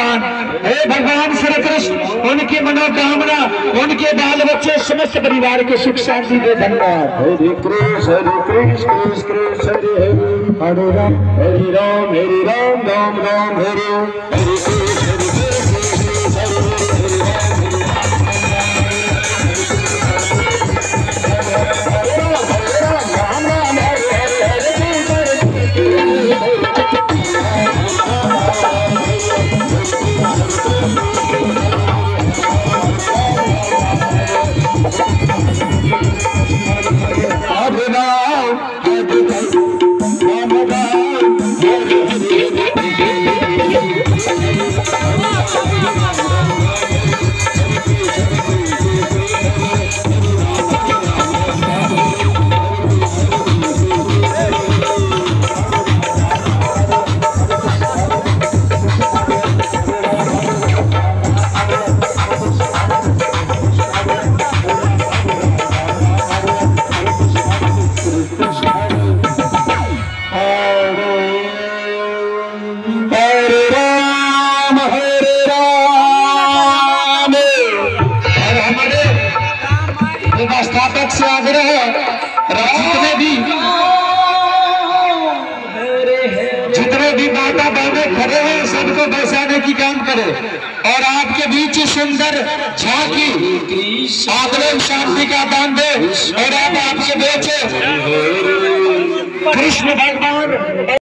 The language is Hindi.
भगवान, हे भगवान श्री कृष्ण उनकी मनोकामना, उनके बाल बच्चे, समस्त परिवार के सुख शांति दे। धन्यवाद। हरे कृष्ण कृष्ण कृष्ण हरे हरे राम हरे राम राम राम हरे हरे कृष्ण व्यवस्थापक से आग्रह है, जितने भी माता बहनें खड़े हैं सबको बैसाने की काम करे और आपके बीच सुंदर झांकी आदरण शांति का दान दे। और आप आपके बीच कृष्ण भगवान